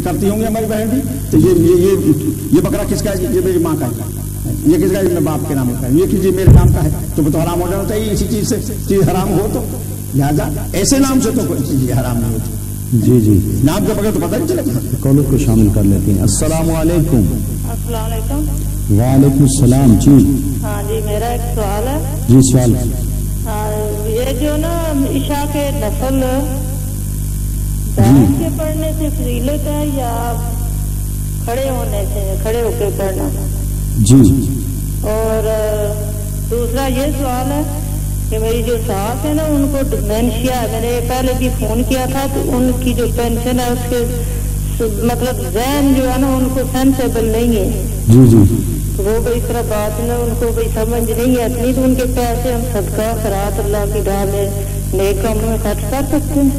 کرتی ہوں گی ہماری بہن بھی. تو یہ بکرا کس کا ہے؟ یہ میری ماں کا ہے. یہ کس کا ہے؟ میں باپ کے نام کا ہے. یہ کسی میرے نام کا ہے تو وہ تو حرام ہو جانا چاہیے. اسی چیز سے چیز حرام ہو تو لہٰذا ایسے نام سے تو کوئی چیز حرام نہیں ہوتی. جی جی نام کے بغیر تو پتہ نہیں چلے گا. کالوں کو شامل کر لیتے ہیں. السلام علیکم. السلام علیکم. وعلیکم السلام. جی ہاں جی میرا ایک سوال ہے. جی سوال. یہ جو نا عشاء کے نفل بیٹھ کے پڑھنے سے فضیلت ہے یا کھڑے ہونے سے کھڑے ہو کے پڑھنا؟ جی. اور دوسرا یہ سوال ہے کہ میری جو ساس ہے نا ان کو ڈیمینشیا ہے. میں نے پہلے بھی فون کیا تھا تو ان کی جو پینشن ہے اس کے مطلب ذہن جو ہے نا ان کو سینسیبل نہیں ہے. جی جی وہ بھی اس طرح بات نا ان کو بھی سمجھ نہیں آتی. تو ان کے پیسے ہم صدقہ خیرات اللہ کی راہ میں نیک کاموں میں خرچ کر سکتے ہیں؟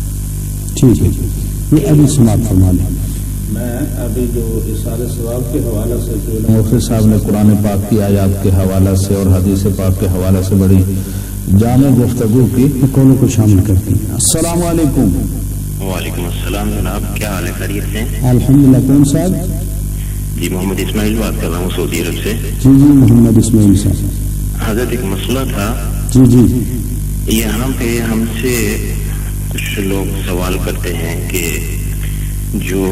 ٹھیک ہے. یہ ابھی سماعت فرما لیں. میں ابھی جو اصالہ ثواب کے حوالے سے جو مفتی صاحب نے قرآن پاک کی آیات کے حوالے سے اور حدیث پاک کے حوالے سے بڑی جامع گفتگو کی. کونوں کو شامل کرتی ہیں. السلام علیکم. وعلیکم السلام جناب، کیا حال ہے؟ خیریت سے؟ الحمدللہ. کون صاحب؟ جی محمد اسماعیل بات کر رہا ہوں سعودی عرب سے. جی جی محمد اسماعیل صاحب. حضرت ایک مسئلہ تھا. جی جی. یہاں پہ ہم سے کچھ لوگ سوال کرتے ہیں کہ جو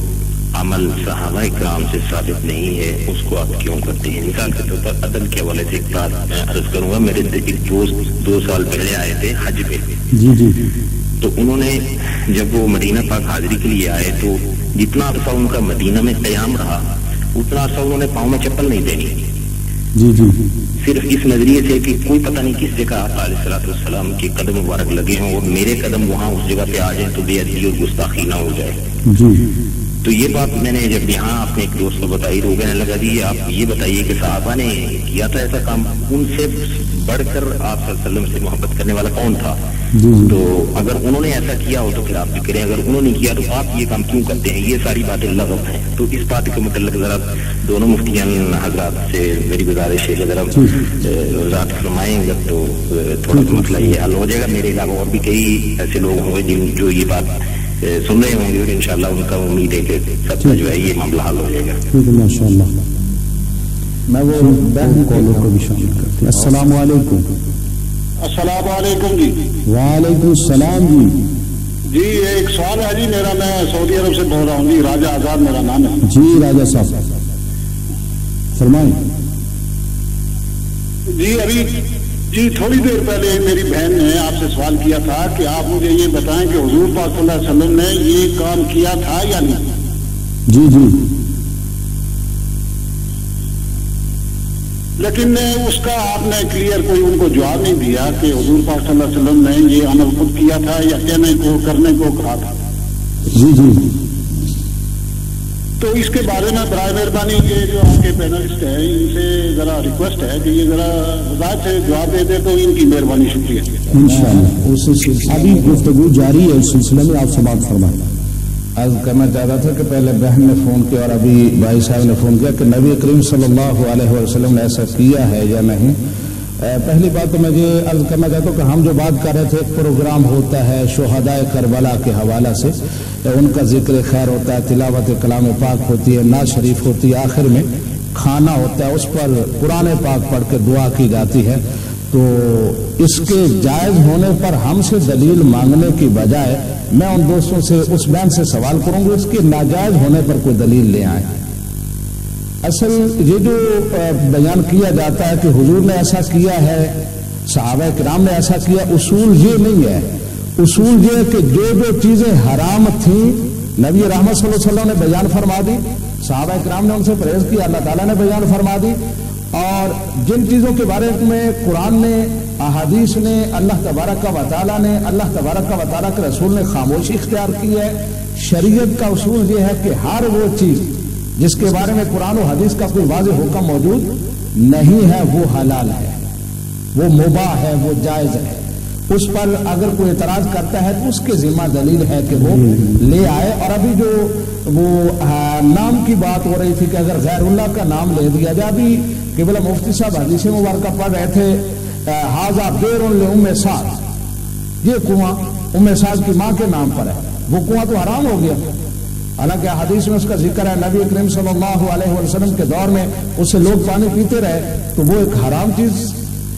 عمل صحابہ کرام سے ثابت نہیں ہے اس کو آپ کیوں کرتے ہیں؟ مثال کے طور پر عدل کے حوالے سے ایک بات میں عرض کروں گا. میرے ایک دوست 2 سال پہلے آئے تھے حج پہ. جی جی. تو انہوں نے جب وہ مدینہ پاک حاضری کے لیے آئے تو جتنا عرصہ ان کا مدینہ میں قیام رہا اتنا عرصہ انہوں نے پاؤں میں چپل نہیں دینی. جی جی. صرف اس نظریے سے کہ کوئی پتہ نہیں کس جگہ آپ علیہ الصلوۃ والسلام کے قدم مبارک لگے ہوں اور میرے قدم وہاں اس جگہ پہ آ جائیں تو بے ادبی اور گستاخی نہ ہو جائے. جی. تو یہ بات میں نے جب یہاں اپنے ایک دوست کو بتائی تو وہ کہنے لگا جی آپ یہ بتائیے کہ صحابہ نے کیا تھا ایسا کام، ان سے بڑھ کر آپ صلی اللہ علیہ وسلم سے محبت کرنے والا کون تھا؟ تو اگر انہوں نے ایسا کیا ہو تو پھر آپ بھی کریں، اگر انہوں نے کیا تو آپ یہ کام کیوں کرتے ہیں؟ یہ ساری باتیں لغو ہیں. تو اس بات کے متعلق ذرا دونوں مفتیان حضرات سے میری گزارش ہے کہ ذرا وضاحت فرمائیں گے تو تھوڑا سا مسئلہ یہ حل ہو جائے گا. میرے علاوہ اور بھی کئی ایسے لوگ ہوں گے جن جو یہ بات سن رہے ہوں گے اور انشاءاللہ ان کا امید ہے کہ سب کا جو ہے یہ معاملہ حل ہو جائے گا. ماشاء اللہ. میں وہ بہن کالوں کو بھی شامل کرتی ہوں. السلام علیکم. السلام علیکم. جی وعلیکم السلام. جی جی ایک سوال ہے جی میرا. میں سعودی عرب سے بول رہا ہوں جی. راجہ آزاد میرا نام ہے. جی راجہ صاحب فرمائیں. جی ابھی جی تھوڑی دیر پہلے میری بہن نے آپ سے سوال کیا تھا کہ آپ مجھے یہ بتائیں کہ حضور پاک صلی اللہ علیہ وسلم نے یہ کام کیا تھا یا نہیں. جی جی. لیکن اس کا آپ نے کلیئر کوئی ان کو جواب نہیں دیا کہ حضور پاک صلی اللہ علیہ وسلم نے یہ عمل خود کیا تھا یا کہنے کو کرنے کو کہا تھا. جی جی. تو اس کے بارے میں برائے مہربانی یہ جو آپ کے پینلسٹ ہیں ان سے ذرا ریکویسٹ ہے کہ یہ ذرا وضاحت سے جواب دے دے تو ان کی مہربانی. شکریہ. انشاءاللہ اس ابھی گفتگو جاری ہے اس سلسلے میں. آپ سے بات فرمائیں. عرض کرنا چاہتا تھا کہ پہلے بہن نے فون کیا اور ابھی بھائی صاحب نے فون کیا کہ نبی کریم صلی اللہ علیہ وسلم نے ایسا کیا ہے یا نہیں. پہلی بات تو میں یہ عرض کرنا چاہتا ہوں کہ ہم جو بات کر رہے تھے ایک پروگرام ہوتا ہے شہداء کربلا کے حوالہ سے، ان کا ذکر خیر ہوتا ہے، تلاوت کلام پاک ہوتی ہے، نعت شریف ہوتی ہے، آخر میں کھانا ہوتا ہے، اس پر قرآن پاک پڑھ کے دعا کی جاتی ہے. تو اس کے جائز ہونے پر ہم سے دلیل مانگنے کی بجائے میں ان دوستوں سے اس بہن سے سوال کروں گا اس کے ناجائز ہونے پر کوئی دلیل لے آئیں. اصل یہ جو بیان کیا جاتا ہے کہ حضور نے ایسا کیا ہے، صحابہ کرام نے ایسا کیا، اصول یہ نہیں ہے. اصول یہ ہے کہ جو جو چیزیں حرام تھیں نبی رحمت صلی اللہ علیہ وسلم نے بیان فرما دی، صحابہ کرام نے ان سے پرہیز کیا، اللہ تعالیٰ نے بیان فرما دی، اور جن چیزوں کے بارے میں قرآن نے، احادیث نے، اللہ تبارک و تعالیٰ نے، اللہ تبارک و تعالیٰ کے رسول نے خاموشی اختیار کی ہے. شریعت کا اصول یہ ہے کہ ہر وہ چیز جس کے بارے میں قرآن و حدیث کا کوئی واضح حکم موجود نہیں ہے وہ حلال ہے، وہ مباح ہے، وہ جائز ہے. اس پر اگر کوئی اعتراض کرتا ہے تو اس کے ذمہ دلیل ہے کہ وہ لے آئے. اور ابھی جو وہ نام کی بات ہو رہی تھی کہ اگر غیر اللہ کا نام لے دیا جائے، ابھی قبلہ مفتی صاحب حدیث مبارکہ پڑھ رہے تھے، حاذا بئر لأم سعد، یہ کنواں ام سعد کی ماں کے نام پر ہے، وہ کنواں تو حرام ہو گیا. حالانکہ حدیث میں اس کا ذکر ہے نبی کریم صلی اللہ علیہ وسلم کے دور میں اس سے لوگ پانی پیتے رہے تو وہ ایک حرام چیز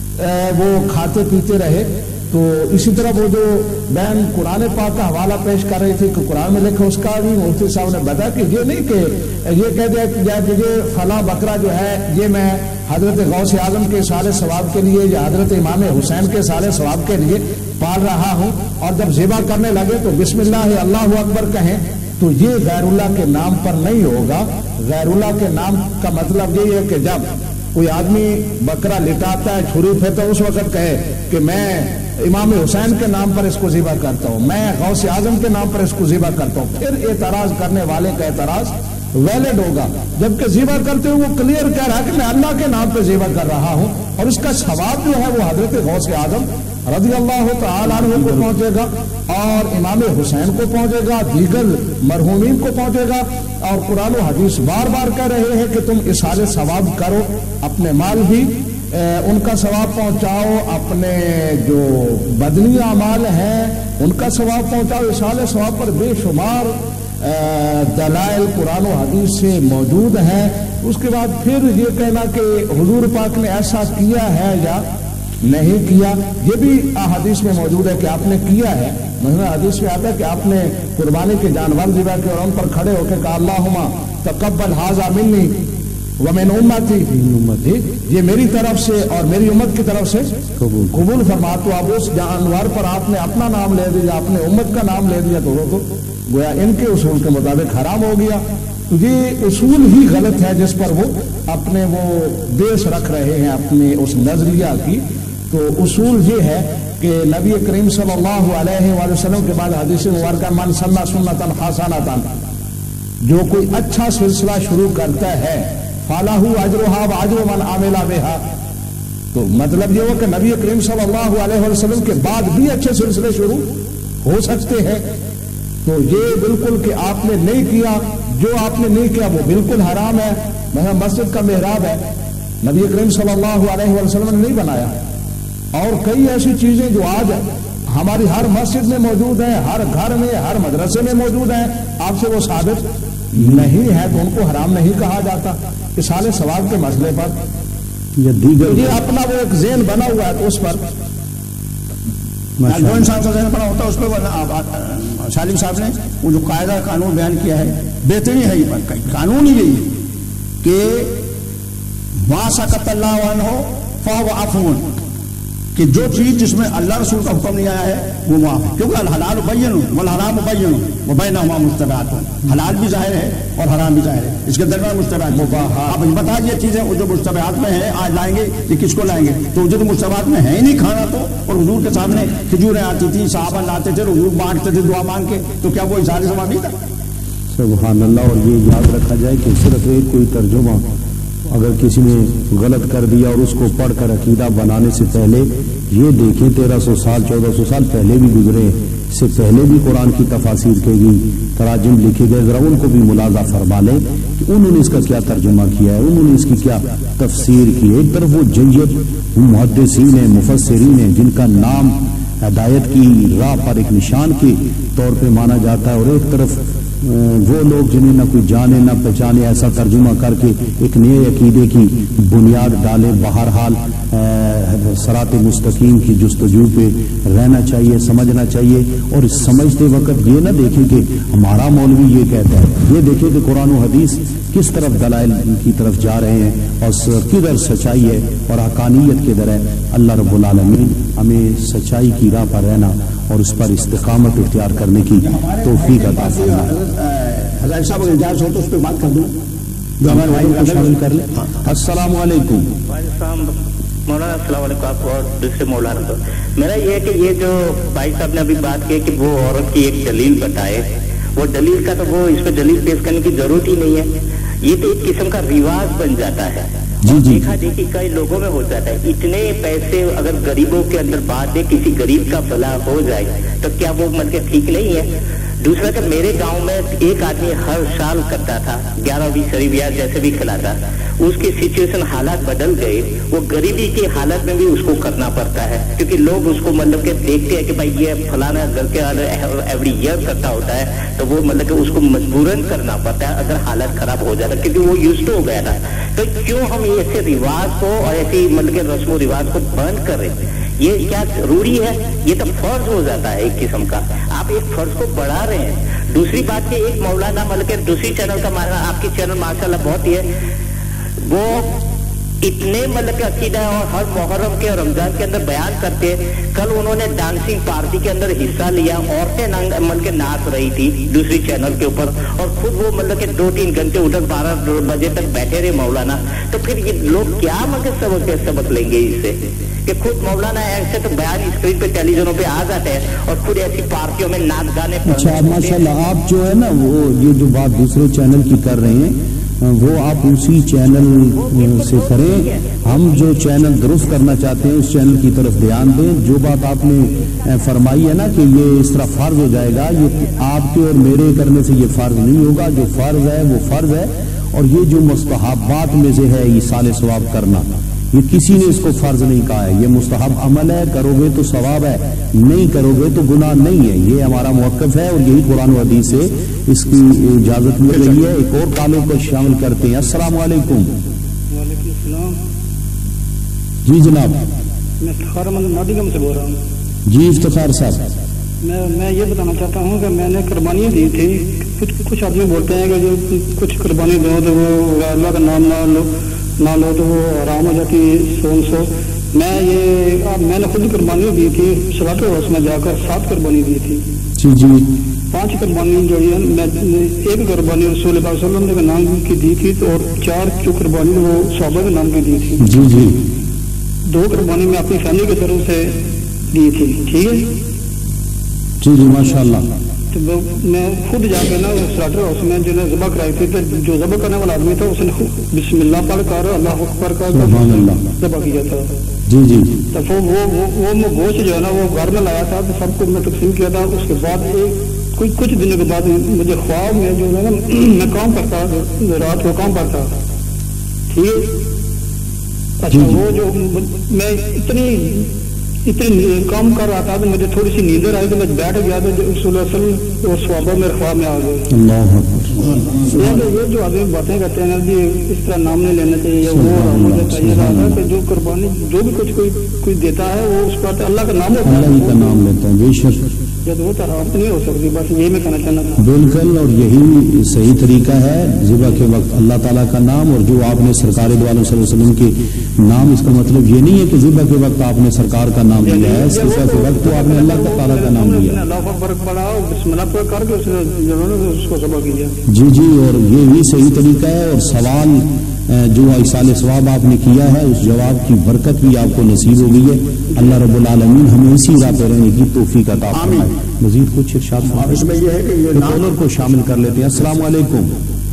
وہ کھاتے پیتے رہے. تو اسی طرح وہ جو بہن قرآن پاک کا حوالہ پیش کر رہی تھی کہ قرآن میں لکھا، اس کا بھی مفتی صاحب نے بتایا کہ یہ نہیں کہ یہ کہہ دیا کہ یہ فلاں بکرا جو ہے یہ میں حضرت غوث اعظم کے سارے ثواب کے لیے یا حضرت امام حسین کے سارے ثواب کے لیے پال رہا ہوں، اور جب ذبح کرنے لگے تو بسم اللہ اللہ اکبر کہیں تو یہ غیر اللہ کے نام پر نہیں ہوگا. غیر اللہ کے نام کا مطلب یہ ہے کہ جب کوئی آدمی بکرا لٹاتا ہے چھری پہ تو اس وقت کہے کہ میں امام حسین کے نام پر اس کو ذبح کرتا ہوں، میں غوث اعظم کے نام پر اس کو ذبح کرتا ہوں، پھر اعتراض کرنے والے کا اعتراض ویلڈ ہوگا. جبکہ ذبح کرتے ہوئے وہ کلیئر کہہ رہا ہے کہ میں اللہ کے نام پہ ذبح کر رہا ہوں، اور اس کا ثواب جو ہے وہ حضرت غوث اعظم رضی اللہ تعالیٰ عنہ کو پہنچے گا اور امام حسین کو پہنچے گا، دیگر مرحومین کو پہنچے گا. اور قرآن و حدیث بار بار کہہ رہے ہیں کہ تم اصحال ثواب کرو، اپنے مال بھی ان کا ثواب پہنچاؤ، اپنے جو بدنی اعمال ہیں ان کا ثواب پہنچاؤ. اصحال ثواب پر بے شمار دلائل قرآن و حدیث سے موجود ہیں. اس کے بعد پھر یہ کہنا کہ حضور پاک نے ایسا کیا ہے یا نہیں کیا، یہ بھی احادیث میں موجود ہے کہ آپ نے کیا ہے. مثلا حدیث میں آتا ہے کہ آپ نے قربانی کے جانور ذبح کیے اور ان پر کھڑے ہو کے کہا اللہم تقبل ھذا منی ومن امتی، یہ میری طرف سے اور میری امت کی طرف سے قبول فرما. تو اب اس جانور پر آپ نے اپنا نام لے دیا، اپنے امت کا نام لے دیا، تو وہ تو گویا ان کے اصول کے مطابق حرام ہو گیا. یہ اصول ہی غلط ہے جس پر وہ اپنے وہ بیس رکھ رہے ہیں اپنے اس نظریہ کی. تو اصول یہ ہے کہ نبی کریم صلی اللہ علیہ وآلہ وسلم کے بعد حدیث مبارکہ من سنہ سنتاً حسنۃ، جو کوئی اچھا سلسلہ شروع کرتا ہے فَلَهُ أَجْرُهَا وَأَجْرُ مَنْ عَمِلَ بِهَا. تو مطلب یہ ہو کہ نبی کریم صلی اللہ علیہ وسلم کے بعد بھی اچھے سلسلے شروع ہو سکتے ہیں. تو یہ بالکل کہ آپ نے نہیں کیا، جو آپ نے نہیں کیا وہ بالکل حرام ہے. مثلا مسجد کا محراب ہے، نبی کریم صلی اللہ علیہ وسلم نے نہیں بنایا، اور کئی ایسی چیزیں جو آج ہماری ہر مسجد میں موجود ہیں، ہر گھر میں، ہر مدرسے میں موجود ہیں، آپ سے وہ ثابت نہیں ہے تو ان کو حرام نہیں کہا جاتا. اصحال ثواب کے مسئلے پر یہ اپنا وہ ایک ذہن بنا ہوا ہے، تو اس پر جو انسان کا ذہن بنا ہوتا ہے اس پہ سالم صاحب نے وہ جو قاعدہ قانون بیان کیا ہے بہترین ہے. یہ قانون ہی یہی ہے کہ ما سکت اللہ عنہ فہو عفو، کہ جو چیز جس میں اللہ رسول کا حکم نہیں آیا ہے وہ معاف ہے. کیونکہ الحلال بین والحرام بین وبینہما مشتبہات، حلال بھی ظاہر ہے اور حرام بھی ظاہر ہے، اس کے درمیان مشتبہات مباحات. اب بتا یہ چیزیں جو مشتبہات میں ہیں آج لائیں گے یہ کس کو لائیں گے؟ تو جو مشتبہات میں ہے ہی نہیں کھانا تو، اور حضور کے سامنے کھجوریں آتی تھی، صحابہ لاتے تھے، حضور بانٹتے تھے دعا مانگ کے، تو کیا وہ اظہار ثواب نہیں تھا؟ سبحان اللہ. اور یہ یاد رکھا جائے کہ صرف ایک کوئی ترجمہ اگر کسی نے غلط کر دیا اور اس کو پڑھ کر عقیدہ بنانے سے پہلے یہ دیکھیں 1300 سال 1400 سال پہلے بھی گزرے، اس سے پہلے بھی قرآن کی تفاسیر کی گئی، تراجم لکھے گئے، ذرا ان کو بھی ملاحظہ فرما لیں کہ انہوں نے اس کا کیا ترجمہ کیا ہے، انہوں نے اس کی کیا تفسیر کی ہے. ایک طرف وہ جیت محدثین ہیں، مفسرین ہیں جن کا نام ہدایت کی راہ پر ایک نشان کے طور پہ مانا جاتا ہے، اور ایک طرف وہ لوگ جنہیں نہ کوئی جانے نہ پہچانے ایسا ترجمہ کر کے ایک نئے عقیدے کی بنیاد ڈالے. بہرحال صراط مستقیم کی جستجو پہ رہنا چاہیے، سمجھنا چاہیے، اور اس سمجھتے وقت یہ نہ دیکھیں کہ ہمارا مولوی یہ کہتا ہے، یہ دیکھیں کہ قرآن و حدیث کس طرف دلائل کی طرف جا رہے ہیں اور کدھر سچائی ہے اور حقانیت کدھر ہے. اللہ رب العالمین ہمیں سچائی کی راہ پر رہنا اور اس پر استقامت اختیار کرنے کی توفیق عطا فرمائے. حضرت صاحب اگر اجازت ہو تو اس پہ بات کر دوں جو ہمارے بھائی کو شامل کر لیں. السلام علیکم. مولانا السلام علیکم آپ کو اور دوسرے مولانا کو. میرا یہ ہے کہ یہ جو بھائی صاحب نے ابھی بات کی کہ وہ عورت کی ایک دلیل بتائے، وہ دلیل کا تو وہ اس پہ دلیل پیش کرنے کی ضرورت ہی نہیں ہے. یہ تو ایک قسم کا رواج بن جاتا ہے، دیکھا دیکھی کئی لوگوں میں ہو جاتا ہے. اتنے پیسے اگر غریبوں کے اندر بات ہے، کسی غریب کا بھلا ہو جائے تو کیا وہ مطلب ٹھیک نہیں ہے؟ दूसरा कि मेरे गांव में एक आदमी हर साल करता था 11-20 शरीबिया जैसे भी खिलाता, उसकी सिचुएशन हालात बदल गए, वो गरीबी की हालत में भी उसको करना पड़ता है, क्योंकि लोग उसको मतलब कि देखते हैं कि भाई ये फलाना घर के एवरी ईयर करता होता है, तो वो मतलब कि उसको मजबूरन करना पड़ता है अगर हालत खराब हो जाता, क्योंकि वो यूज्ड हो गया था। तो क्यों हम ऐसे रिवाज को और ऐसी मतलब के रस्म रिवाज को बंद कर रहे हैं? ये क्या जरूरी है? ये तो फर्ज हो जाता है एक किस्म का, आप एक फर्ज को बढ़ा रहे हैं। दूसरी बात कि एक मौलाना मतलब के दूसरी चैनल का माना, आपकी चैनल माशाल्लाह बहुत ही है, वो इतने मतलब के अकीदा और हर मुहर्रम के और रमजान के अंदर बयान करते हैं। कल उन्होंने डांसिंग पार्टी के अंदर हिस्सा लिया, औरतें मतलब के नाच रही थी दूसरी चैनल के ऊपर, और खुद वो मतलब के 2-3 घंटे उधर 12 बजे तक बैठे रहे मौलाना। तो फिर ये लोग क्या मतलब सबक लेंगे इससे कि खुद मौलाना ऐसे तो बयान स्क्रीन पे टेलीविजनों पे आ जाते हैं और खुद ऐसी पार्टियों में नाच गाने। अच्छा माशाल्लाह, आप जो है ना वो ये जो बात दूसरे चैनल की कर रहे हैं वो आप उसी चैनल से करें। हम जो चैनल दुरुस्त करना चाहते हैं उस चैनल की तरफ ध्यान दें। जो बात आपने फरमाई है ना कि ये इस तरह फर्ज हो जाएगा, ये आपके और मेरे करने से ये फर्ज नहीं होगा। जो फर्ज है वो फर्ज है, और ये जो मुस्तहबात में से है ईसाल सवाब करना, ये किसी ने इसको फर्ज नहीं कहा है। ये मुस्तहब अमल है, करोगे तो सवाब है, नहीं करोगे तो गुनाह नहीं है। ये हमारा मौक़िफ़ है और यही कुरान और हदीस से इसकी इजाजत मिल रही है। एक और कालों को शामिल करते हैं। अस्सलाम वालेकुम। वालेकुम सलाम। जी जनाब, मैं इफ्तिखार अहमद नोटिंगम से बोल रहा हूँ। जी इफ्तिखार साहब, मैं ये बताना चाहता हूँ कि मैंने कुर्बानियाँ दी थी। कुछ आदमी बोलते हैं कि जो कुछ कुर्बानी दो तो वो अल्लाह का नाम ना लो तो वो आराम हो जाती सो। मैंने खुद कुर्बानी दी थी, सलातो हाउस में जाकर 7 कुर्बानी दी थी। जी जी, 5 कुर्बानी जो है मैं एक कुर्बानी रसूल पाक सल्लल्लाहु अलैहि वसल्लम के नाम की दी थी, तो और 4 जो कुर्बानी वो सहाबा के नाम की दी थी। जी जी, 2 कुर्बानी मैं अपनी फैमिली की तरफ से दी थी। ठीक है जी जी, माशाल्लाह। तो मैं खुद जाके ना स्लाटर हाउस में जो ज़बह कराई थी, तो जो ज़बह करने वाला आदमी था उसने बिस्मिल्लाह पढ़ कर अल्लाह अकबर का ज़बह किया था। जी जी, तो वो गोश्त जो है ना वो घर में लाया था, तो सबको मैं तकसीम किया था। उसके बाद कुछ दिनों के बाद मुझे ख्वाब में जो है ना मैं काम करता, रात को काम करता। ठीक है, अच्छा वो जो मैं इतनी काम कर रहा था तो मुझे थोड़ी सी नींदर आई, तो मैं बैठ गया तो वो सवाबा मेरे ख्वाब में आ गए। ये जो आदमी बातें करते हैं ना जी इस तरह नाम नहीं लेना चाहिए, वो मुझे चाहिए कि जो कुर्बानी जो भी कुछ कोई देता है वो उस पर अल्लाह का नाम लेता है, अल्लाह का नाम लेता है बेशक, जब वो तरह नहीं हो सकती। बस यही मैं कहना चाहना था। बिल्कुल, और यही सही तरीका है ज़िबा के वक्त अल्लाह ताला का नाम। और जो आपने सरकार दो आलम सल्लल्लाहु अलैहि वसल्लम के नाम, इसका मतलब ये नहीं है कि ज़िबा के वक्त आपने सरकार का नाम लिया है, ज़िबा के वक्त तो आपने अल्लाह ताला का नाम लिया। अल्लाह अकबर पढ़ा, बिस्मिल्लाह पढ़ करके उसको ज़बह किया। जी जी, और ये भी सही तरीका है। और सवाल जो ईसाल सवाब आपने किया है उस जवाब की बरकत भी आपको नसीब हो गई है। अल्लाह रब्बुल आलमीन हमें इसी राह पे रहने की तौफीक अता फरमाए। मजीद कुछ इरशाद फरमाइए। इसमें यह है कि ये कॉलर को शामिल कर लेते हैं। अस्सलाम वालेकुम।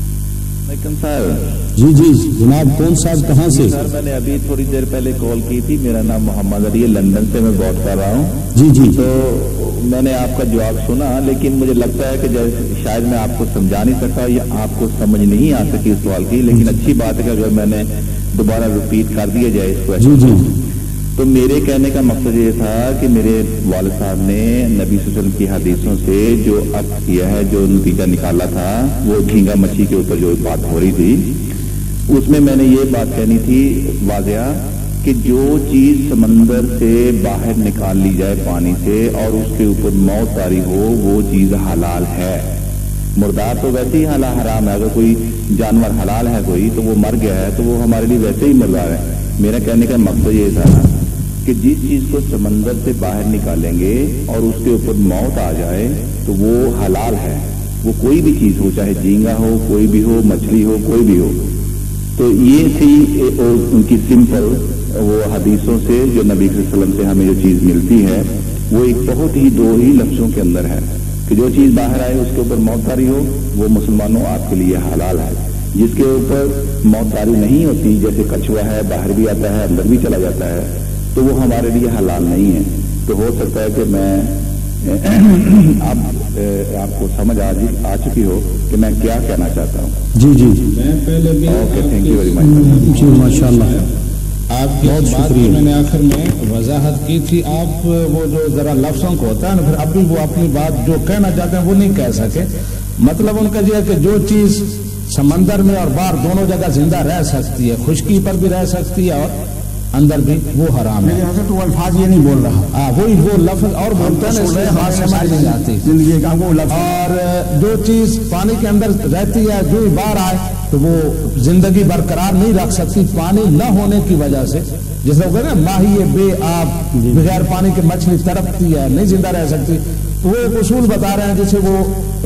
सर जी जी जनाब, कौन साहब कहाँ से? सर मैंने अभी थोड़ी देर पहले कॉल की थी। मेरा नाम मोहम्मद अली है, लंदन से मैं बात कर रहा हूँ। जी जी, तो मैंने आपका जवाब सुना, लेकिन मुझे लगता है कि जैसे शायद मैं आपको समझा नहीं सका या आपको समझ नहीं आ सकी इस सवाल की। लेकिन अच्छी बात है कि अगर मैंने दोबारा रिपीट कर दिया जाए इस क्वेश्चन। जी जी, तो मेरे कहने का मकसद ये था कि मेरे वालिद साहब ने नबी सल्लल्लाहु अलैहि वसल्लम की हदीसों से जो अर्थ किया है, जो नतीजा निकाला था, वो झींगा मच्छी के ऊपर जो बात हो रही थी, उसमें मैंने ये बात कहनी थी वाज़िया कि जो चीज समंदर से बाहर निकाल ली जाए पानी से और उसके ऊपर मौत तारी हो, वो चीज हलाल है। मुर्दार तो वैसे ही हराम है। अगर कोई जानवर हलाल है कोई, तो वो मर गया है तो वो हमारे लिए वैसे ही मुर्दार है। मेरा कहने का मकसद ये था कि जिस चीज को समंदर से बाहर निकालेंगे और उसके ऊपर मौत आ जाए तो वो हलाल है। वो कोई भी चीज हो, चाहे झींगा हो, कोई भी हो, मछली हो, कोई भी हो। तो ये थी उनकी सिंपल वो हदीसों से जो नबी सल्लल्लाहु अलैहि वसल्लम से हमें जो चीज मिलती है, वो एक बहुत ही 2 ही लफ्जों के अंदर है कि जो चीज बाहर आए उसके ऊपर मौत तारी हो, वो मुसलमानों आपके लिए हलाल है। जिसके ऊपर मौत तारी नहीं होती, जैसे कछुआ है, बाहर भी आता है, अंदर भी चला जाता है, तो वो हमारे लिए हलाल नहीं है। तो हो सकता है कि मैं अब آپ کو سمجھ آ چکی ہو کہ میں کیا کہنا چاہتا ہوں. جی جی میں پہلے بھی okay, thank you very much. جی ماشاء اللہ، آپ کی بہت شکریہ. میں نے آخر میں وضاحت کی تھی، آپ وہ جو ذرا لفظوں کو ہوتا ہے نا، پھر ابھی وہ اپنی بات جو کہنا چاہتے ہیں وہ نہیں کہہ سکے. مطلب ان کا یہ ہے کہ جو چیز سمندر میں اور باہر دونوں جگہ زندہ رہ سکتی ہے، خشکی پر بھی رہ سکتی ہے اور اندر بھی، وہ حرام ہے. حضرت وہ الفاظ یہ نہیں بول رہا. ہاں وہی وہ لفظ اور بولتے ہیں سمجھ نہیں آتی. زندگی کا وہ لفظ، اور جو چیز پانی کے اندر رہتی ہے جو باہر آئے تو وہ زندگی برقرار نہیں رکھ سکتی پانی نہ ہونے کی وجہ سے. جس طرح نا ماہی بے آب، بغیر پانی کے مچھلی تڑپتی ہے، نہیں زندہ رہ سکتی. وہ ایک اصول بتا رہے ہیں جسے وہ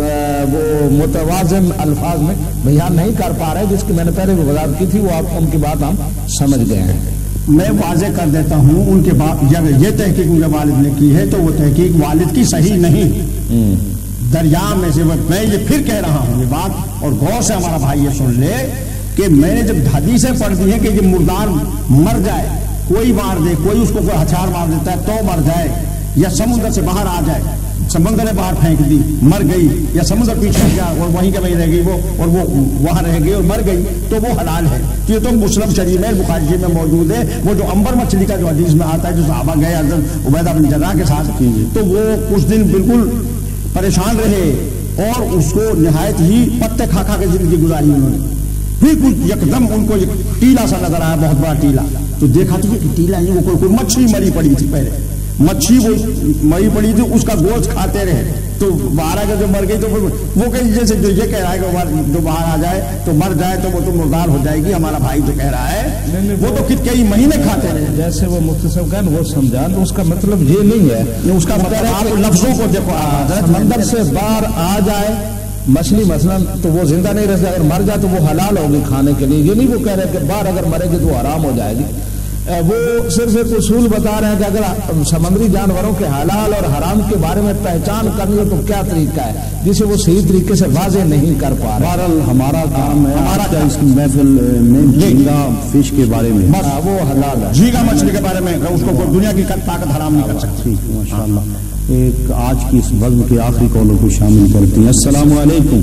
متوازن الفاظ میں بیان نہیں کر پا رہے، جس کی میں نے پہلے بھی وضاحت کی تھی. وہ آپ ان کی بات ہم سمجھ گئے ہیں. میں واضح کر دیتا ہوں، ان کے بعد جب یہ تحقیق ان کے والد نے کی ہے تو وہ تحقیق والد کی صحیح نہیں. دریا میں سے میں یہ پھر کہہ رہا ہوں یہ بات، اور غور سے ہمارا بھائی یہ سن لے کہ میں نے جب حدیثیں پڑھ دی ہیں کہ یہ مردار مر جائے، کوئی مار دے، کوئی اس کو کوئی ہتھیار مار دیتا ہے تو مر جائے، یا سمندر سے باہر آ جائے، سمندر نے باہر پھینک دی مر گئی، یا سمندر پیچھے گیا اور وہیں کے وہیں رہ گئی وہ، اور وہ وہاں رہ گئی اور مر گئی، تو وہ حلال ہے. یہ تو مسلم شریف میں، بخاری شریف میں موجود ہے. وہ جو عنبر مچھلی کا جو حدیث میں آتا ہے، جو صحابہ گئے حضرت عبیدہ بن جراح کے ساتھ، تو وہ کچھ دن بالکل پریشان رہے اور اس کو نہایت ہی پتے کھا کھا کے زندگی گزاری انہوں نے. پھر کچھ یکدم ان کو ٹیلا سا نظر آیا، بہت بڑا ٹیلا. تو دیکھا تو یہ ٹیلا نہیں، وہ کوئی مچھلی مری پڑی تھی، پہلے مچھلی وہ مری پڑی تھی، اس کا گوشت کھاتے رہے. تو باہر آ کر جو مر گئی تو وہ کہ جیسے جو یہ کہہ رہا ہے کہ جو باہر آ جائے تو مر جائے تو وہ تو مردار ہو جائے گی. ہمارا بھائی جو کہہ رہا ہے وہ تو کئی مہینے کھاتے رہے. جیسے وہ مفتی صاحب کہا وہ سمجھا، تو اس کا مطلب یہ نہیں ہے، اس کا مطلب آپ لفظوں کو دیکھو. سمندر سے باہر آ جائے مچھلی مثلا تو وہ زندہ نہیں رہ جائے، اگر مر جائے تو وہ حلال ہوگی کھانے کے لیے. یہ نہیں وہ کہہ رہے کہ باہر اگر مرے گی تو حرام ہو جائے گی. وہ صرف ایک اصول بتا رہے ہیں کہ اگر سمندری جانوروں کے حلال اور حرام کے بارے میں پہچان کرنی ہو تو کیا طریقہ ہے، جسے وہ صحیح طریقے سے واضح نہیں کر پا رہے. بہرحال ہمارا کام ہے ہمارا اس محفل میں جھینگا فش کے بارے میں، وہ حلال ہے. جھینگا مچھلی کے بارے میں اس کو دنیا کی طاقت حرام نہیں کر سکتی. ماشاء اللہ. ایک آج کی اس بزم کے آخری کالوں کو شامل کرتے ہیں. السلام علیکم.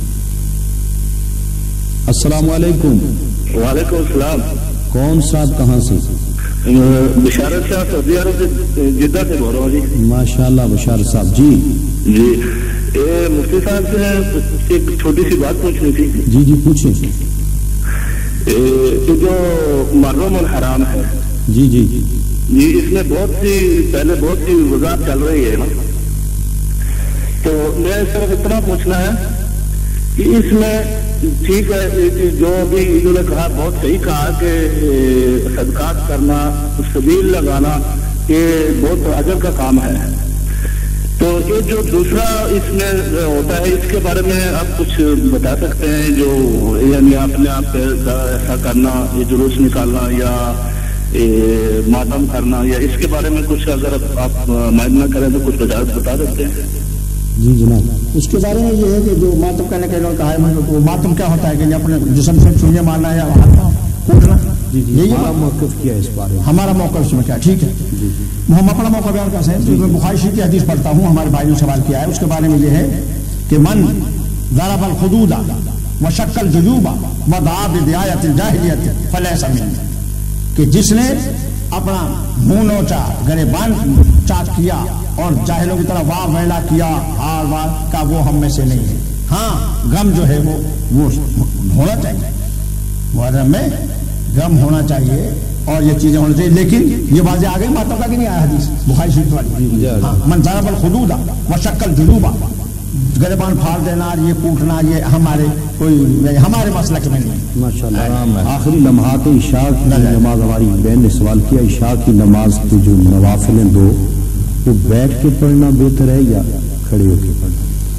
السلام علیکم. وعلیکم السلام. کون صاحب کہاں سے؟ بشارت صاحب سعودی عرب سے جدہ سے بول رہا ہوں. جی ماشاء اللہ بشارت صاحب. جی جی مفتی صاحب سے ایک چھوٹی سی بات پوچھنی تھی. جی جی پوچھیں. جو محرم الحرام ہے، جی جی جی اس میں پہلے بہت سی وضاحت چل رہی ہے نا، تو میں صرف اتنا پوچھنا ہے کہ اس میں ٹھیک ہے جو بھی انہوں نے کہا بہت صحیح کہا کہ صدقات کرنا، سبیل لگانا یہ بہت اجر کا کام ہے. تو یہ جو دوسرا اس میں ہوتا ہے اس کے بارے میں آپ کچھ بتا سکتے ہیں؟ جو یعنی اپنے آپ ایسا کرنا، یہ جلوس نکالنا یا ماتم کرنا، یا اس کے بارے میں کچھ اگر آپ معلوم کریں تو کچھ بتا سکتے ہیں؟ جی جناب. اس کے بارے میں یہ ہے کہ جو ماتم کرنے کے لوگ کہا ہے، تو ماتم کیا ہوتا ہے کہ اپنے جسم سے چوہے مارنا یا کوٹنا. یہی موقف کیا اس بارے میں؟ ہمارا موقف اس میں کیا ٹھیک ہے. ہم اپنا موقع بیان کر سکتے ہیں. میں بخاری شریف کی حدیث پڑھتا ہوں، ہمارے بھائی نے سوال کیا ہے، اس کے بارے میں یہ ہے کہ من ضرب الخدود وشق الجیوب ودعا بدعایۃ الجاہلیۃ فلیس منی، کہ جس نے اپنا منہ نوچا، گریبان چاٹ کیا اور جاہلوں کی طرح واہ ویلا کیا، ہار وار کا، وہ ہم میں سے نہیں ہے. ہاں غم جو ہے وہ ہونا چاہیے، محرم میں غم ہونا چاہیے اور یہ چیزیں ہونا چاہیے. لیکن یہ واضح آ گئی ماتم کا کہ نہیں آیا حدیث بخاری شریف والی. من ضرب الخدود وشق الجیوب، گریبان پھاڑ دینا، یہ کوٹنا، یہ ہمارے مسلک میں نہیں. ماشاءاللہ. آخری لمحات عشاء کی نماز، ہماری بہن نے سوال کیا عشاء کی نماز کے جو نوافلیں دو، وہ بیٹھ کے پڑھنا بہتر ہے یا کھڑے ہو کے پڑھنا؟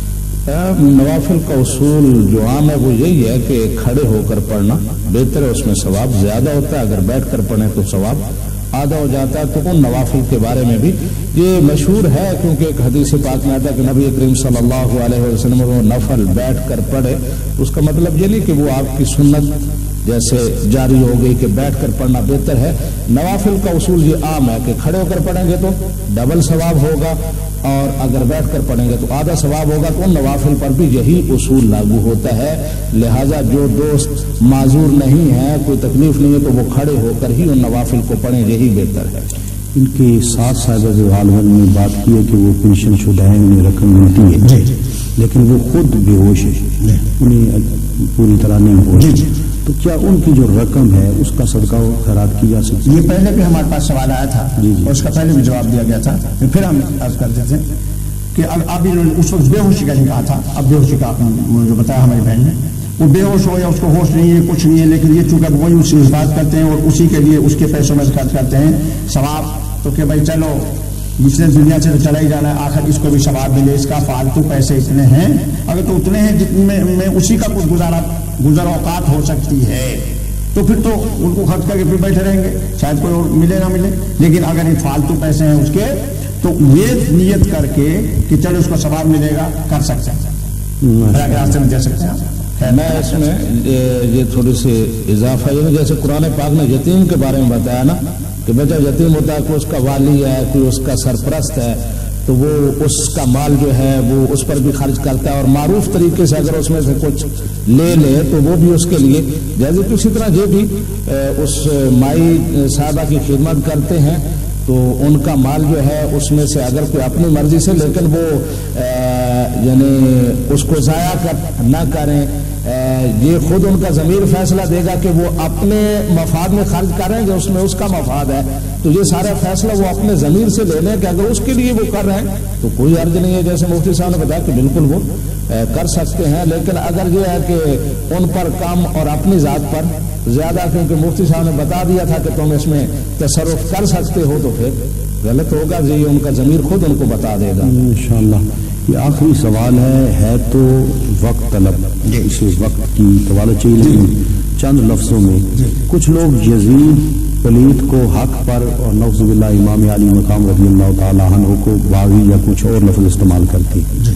نوافل کا اصول جو عام ہے وہ یہی ہے کہ کھڑے ہو کر پڑھنا بہتر ہے، اس میں ثواب زیادہ ہوتا ہے. اگر بیٹھ کر پڑھیں تو ثواب آدھا ہو جاتا ہے. تو ان نوافل کے بارے میں بھی یہ مشہور ہے، کیونکہ ایک حدیث پاک میں آتا ہے کہ نبی کریم صلی اللہ علیہ وسلم وہ نفل بیٹھ کر پڑھے. اس کا مطلب یہ نہیں کہ وہ آپ کی سنت जैसे जारी हो गई कि बैठ कर पढ़ना बेहतर है। नवाफिल का उसूल ये आम है कि खड़े होकर पढ़ेंगे तो डबल सवाब होगा और अगर बैठ कर पढ़ेंगे तो आधा सवाब होगा। तो नवाफिल पर भी यही उसूल लागू होता है। लिहाजा जो दोस्त माजूर नहीं है, कोई तकलीफ नहीं है, तो वो खड़े होकर ही उन नवाफिल को पढ़ें, यही बेहतर है। इनके साथ साहिब गालवन ने बात की है कि वो पेंशन शुदा है, उन्हें रकम मिलती है लेकिन वो खुद बेहोश है, उन्हें पूरी तरह नहीं होश। तो क्या उनकी जो रकम है उसका सदका खैरात की जा सकती है? ये पहले भी हमारे पास सवाल आया था और उसका पहले भी जवाब दिया गया था। फिर हम अर्ज करते थे कि अभी उस वक्त बेहोशी का नहीं कहा था, अब बेहोशी का आपने जो बताया हमारी बहन ने, वो बेहोश हो या उसको होश नहीं है, कुछ नहीं है, लेकिन ये चूंकि वही उसकी हिफाजत करते हैं और उसी के लिए उसके पैसों में खर्च करते हैं सवाब, तो कि भाई चलो जिसने दुनिया से तो चला ही जाना है, आखिर इसको भी सवाब मिले, इसका फालतू पैसे इतने हैं, अगर तो उतने हैं जितने उसी का कुछ गुजर औकात हो सकती है, तो फिर तो उनको खर्च करके फिर बैठे रहेंगे, शायद कोई और मिले ना मिले। लेकिन अगर ये फालतू पैसे हैं उसके, तो ये नियत करके कि चलो उसको सवाब मिलेगा, कर सकते हैं, रास्ते में दे सकते हैं। मैं इसमें ये थोड़ी सी इजाफा ये, जैसे कुरान पाक ने यतीम के बारे में बताया ना कि बच्चा यतीम होता है, कोई उसका वाली है, कोई उसका सरपरस्त है, तो वो उसका माल जो है वो उस पर भी खर्च करता है और मारूफ तरीके से अगर उसमें से कुछ ले तो वो भी उसके लिए जैसे किसी तरह ये भी उस माई साहबा की खिदमत करते हैं, तो उनका माल जो है उसमें से अगर कोई अपनी मर्जी से, लेकिन वो यानी उसको ज़ाया कर ना करें, ये खुद उनका ज़मीर फैसला देगा कि वो अपने मफाद में खर्च करेंगे, उसमें उसका मफाद है, तो ये सारा फैसला वो अपने ज़मीर से ले लें कि अगर उसके लिए वो कर रहे हैं तो कोई अर्ज नहीं है। जैसे मुफ्ती साहब ने बताया कि बिल्कुल वो कर सकते हैं, लेकिन अगर ये है कि उन पर कम और अपनी ज़ात पर ज़्यादा, क्योंकि मुफ्ती साहब ने बता दिया था कि तुम इसमें तसर्रुफ कर सकते हो, तो फिर गलत होगा, ये उनका ज़मीर खुद उनको बता देगा। इंशाअल्लाह ये आखिरी सवाल है तो वक्त तलब, इसे वक्त की तवाल चाहिए, लेकिन चंद लफ्जों में कुछ लोग यजीद पलीत को हक पर और नौज़ुबिल्लाह इमाम अली मकाम रज़ी अल्लाह तआला अन्हु को बागी या कुछ और लफ्ज इस्तेमाल करती है,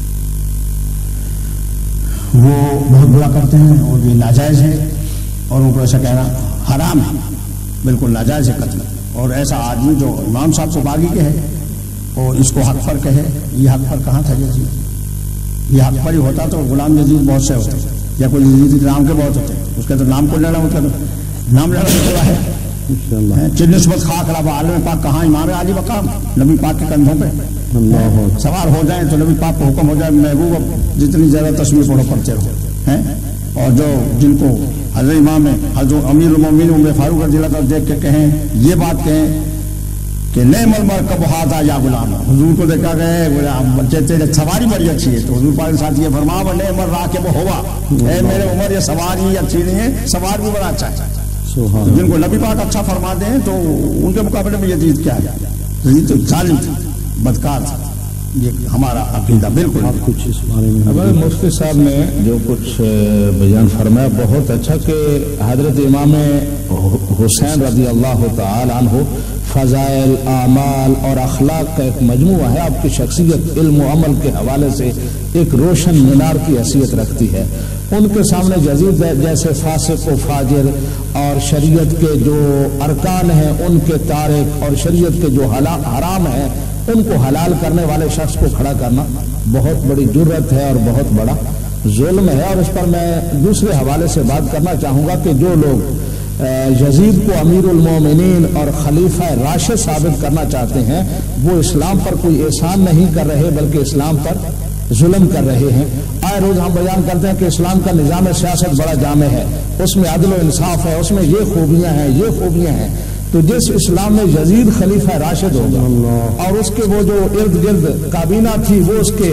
वो बहुत बुरा करते हैं और ये नाजायज है और उनको ऐसा कहना हराम है, बिल्कुल नाजायज है कत्ल। और ऐसा आदमी जो इमाम साहब को बागी के है और इसको हक पर कहे, ये हक पर कहाँ था यजीद? ये हक पर ही होता तो गुलाम यजीद बहुत से होते, या कोई यजीद नाम के बहुत होते, उसका तो नाम को लेना, मतलब नाम लेना थोड़ा है। चिन्नस्बत खाक रबा आलम पाक कहाँ इमाम अली मकाम नबी पाक के कंधों पे सवार हो जाए तो नबी पाक को हुक्म हो जाए महबूब जितनी ज्यादा तस्वीर पढ़ो पढ़ते रहो हैं। और जो जिनको हजरत इमाम हजरत अमीरुल मोमिनीन उमर फारूक रज़ियल्लाहु अन्हु देख के कहें, ये बात कहें कि नेमल मरकब हादा या गुलाम, हुजूर को देखा गए बच्चे तेरे सवारी बड़ी अच्छी है, तो हुजूर पाक साथ ये फरमाया नेमल राकिब हुआ, मेरे उमर ये सवारी अच्छी नहीं है, सवार भी बड़ा अच्छा है। तो जिनको नबी पाक अच्छा फरमा दें तो उनके मुकाबले में यजीद क्या है? यजीद तो जालिम था, बदकार था, ये हमारा अकीदा बिल्कुल। आप कुछ इस बारे में? अब मुफ्ती साहब ने जो कुछ बयान फरमाया बहुत अच्छा कि हजरत इमाम हुसैन रज़ी अल्लाह तआला अन्हु फ़ज़ाइल आमाल और अखलाक का एक मजमुआ है, आपकी शख्सियत इल्म व अमल के हवाले से एक रोशन मीनार की हैसियत रखती है। उनके सामने यजीद जैसे फासिक व फाजिर और शरीयत के जो अरकान हैं उनके तारिक और शरीयत के जो हराम हैं उनको हलाल करने वाले शख्स को खड़ा करना बहुत बड़ी जुर्रत है और बहुत बड़ा जुल्म है। और इस पर मैं दूसरे हवाले से बात करना चाहूँगा कि जो लोग यजीद को अमीरुल मोमिनीन और खलीफा राशिद साबित करना चाहते हैं, वो इस्लाम पर कोई एहसान नहीं कर रहे बल्कि इस्लाम पर जुल्म कर रहे हैं। आए रोज हम बयान करते हैं कि इस्लाम का निज़ाम सियासत बड़ा जामे है, उसमें अदल व इंसाफ है, उसमें ये खूबियाँ हैं, ये खूबियाँ हैं। तो जिस इस्लाम में यजीद खलीफा राशिद होगा और उसके वो जो इर्द गिर्द काबीना थी वो उसके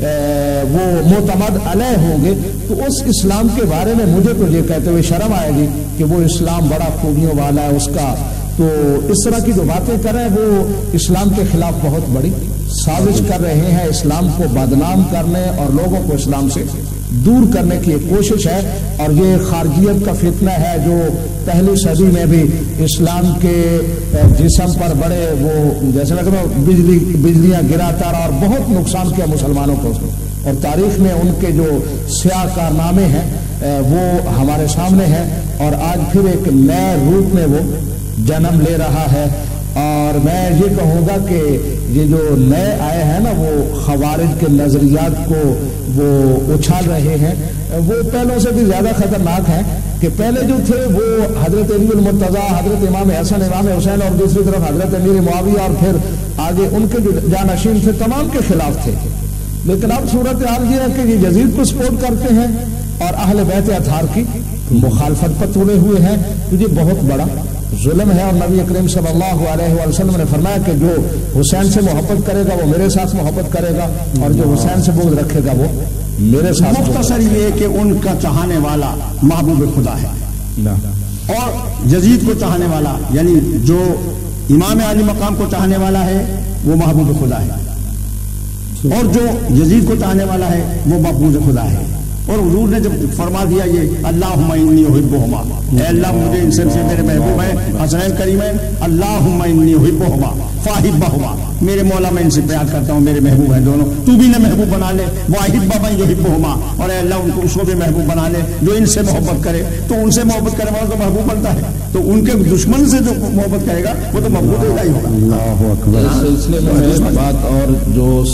वो मोतमद अलह होंगे, तो उस इस्लाम के बारे में मुझे तो ये कहते हुए शर्म आएगी कि वो इस्लाम बड़ा खूबियों वाला है उसका। तो इस तरह की जो बातें कर रहे हैं वो इस्लाम के खिलाफ बहुत बड़ी साजिश कर रहे हैं, इस्लाम को बदनाम करने और लोगों को इस्लाम से दूर करने की एक कोशिश है। और ये खारजियत का फितना है जो पहली सदी में भी इस्लाम के जिस्म पर बड़े वो जैसे लगता बिजलियां गिराता रहा और बहुत नुकसान किया मुसलमानों को। اور تاریخ میں ان کے جو سیاہ کارنامے ہیں وہ ہمارے سامنے ہیں، اور آج پھر ایک نئے روپ میں وہ جنم لے رہا ہے۔ اور میں یہ کہوں گا کہ یہ جو نئے آئے ہیں نا وہ خوارج کے نظریات کو وہ اچھال رہے ہیں، وہ پہلوں سے بھی زیادہ خطرناک ہیں کہ پہلے جو تھے وہ حضرت علی المرتضیٰ، حضرت امام حسن، امام حسین، اور دوسری طرف حضرت امیر معاویہ اور پھر آگے ان کے جو جانشین تھے تمام کے خلاف تھے۔ لیکن اب صورتحال یہ ہے کہ یہ یزید کو سپورٹ کرتے ہیں اور اہل بیت اطہار کی مخالفت پر تلے ہوئے ہیں، تو یہ بہت بڑا ظلم ہے۔ اور نبی کریم صلی اللہ علیہ وسلم نے فرمایا کہ جو حسین سے محبت کرے گا وہ میرے ساتھ محبت کرے گا، اور جو حسین سے بغض رکھے گا وہ میرے ساتھ۔ مختصر یہ کہ ان کا چاہنے والا محبوب خدا ہے، اور یزید کو چاہنے والا یعنی جو امام علی مقام کو چاہنے والا ہے وہ محبوب خدا ہے، اور جو یزید کو چاہنے والا ہے وہ محبوب خدا ہے۔ اور حضور نے جب فرما دیا یہ اللہم انی احبہما، اے اللہ مجھے ان سے میرے محبوب ہیں حسنین کریمین، اللہم انی احبہما فاحبہما، میرے مولا میں ان سے پیار کرتا ہوں، میرے محبوب ہیں دونوں، تو بھی انہیں محبوب بنا لے، واحب من یحبہما، اور اے اللہ ان کو اس کو بھی محبوب بنا لے جو ان سے محبت کرے، تو ان سے محبت کرنے والا تو محبوب بنتا ہے، تو ان کے دشمن سے جو محبت کرے گا وہ تو محبوب ہی ہوگا۔ اللہ اکبر۔ اس سلسلے میں ایک بات اور جو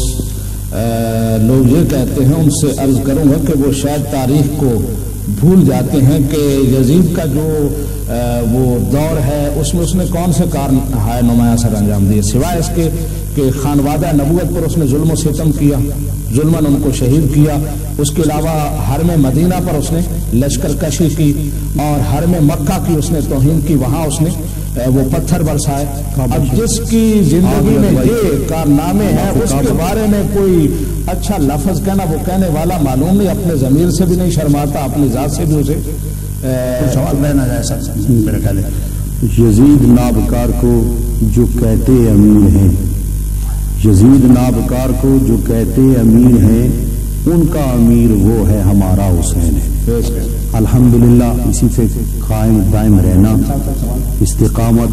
لوگ یہ کہتے ہیں ان سے عرض کروں گا کہ وہ شاید تاریخ کو بھول جاتے ہیں کہ یزید کا جو وہ دور ہے اس میں اس نے کون سے کار نمایاں سر انجام دیے، سوائے اس کے کہ خانوادہ نبوت پر اس نے ظلم و ستم کیا، ظلماً ان کو شہید کیا، اس کے علاوہ حرم مدینہ پر اس نے لشکر کشی کی، اور حرم مکہ کی اس نے توہین کی، وہاں اس نے وہ پتھر برسائے۔ اب جس کی زندگی میں یہ کارنامے ہیں اس کے بارے میں کوئی اچھا لفظ کہنا، وہ کہنے والا معلوم نہیں، اپنے ضمیر سے بھی نہیں شرماتا، اپنی ذات سے بھی اسے سوال رہنا جائے سر میرے خیال ہے۔ یزید نابکار کو جو کہتے امیر ہیں، یزید نابکار کو جو کہتے امیر ہیں، ان کا امیر وہ ہے ہمارا حسین ہے۔ الحمدللہ اسی سے قائم دائم رہنا، استقامت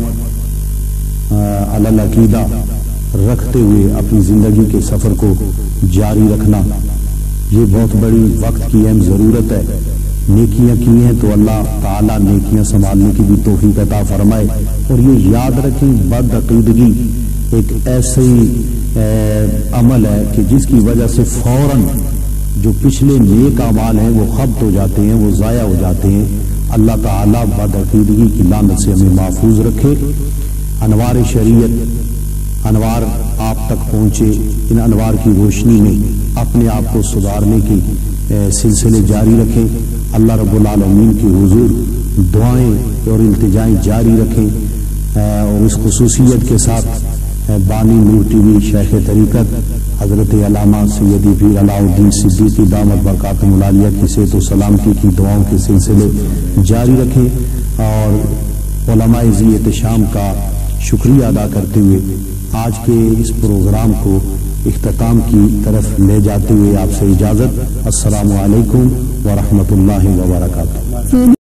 علی العقیدہ رکھتے ہوئے اپنی زندگی کے سفر کو جاری رکھنا، یہ بہت بڑی وقت کی اہم ضرورت ہے۔ نیکیاں کی ہیں تو اللہ تعالیٰ نیکیاں سنبھالنے کی بھی توفیق عطا فرمائے، اور یہ یاد رکھیں بد عقیدگی ایک ایسی عمل ہے کہ جس کی وجہ سے فوراً جو پچھلے نیک اعمال ہیں وہ خبت ہو جاتے ہیں، وہ ضائع ہو جاتے ہیں۔ اللہ تعالیٰ بد عقیدگی کی لعنت سے ہمیں محفوظ رکھے۔ انوار شریعت، انوار آپ تک پہنچے، ان انوار کی روشنی میں اپنے آپ کو سدھارنے کی سلسلے جاری رکھیں۔ اللہ رب العالمین کی حضور دعائیں اور التجائیں جاری رکھیں، اور اس خصوصیت کے ساتھ بانی نور ٹی وی شیخ طریقت حضرت علامہ سیدی پیر علاء الدین صدیقی دامت برکاتہم العالیہ کی صحت و سلامتی کی دعاؤں کے سلسلے جاری رکھیں، اور علماء ذی احتشام کا شکریہ ادا کرتے ہوئے آج کے اس پروگرام کو اختتام کی طرف لے جاتے ہوئے آپ سے اجازت۔ السلام علیکم ورحمۃ اللہ وبرکاتہ۔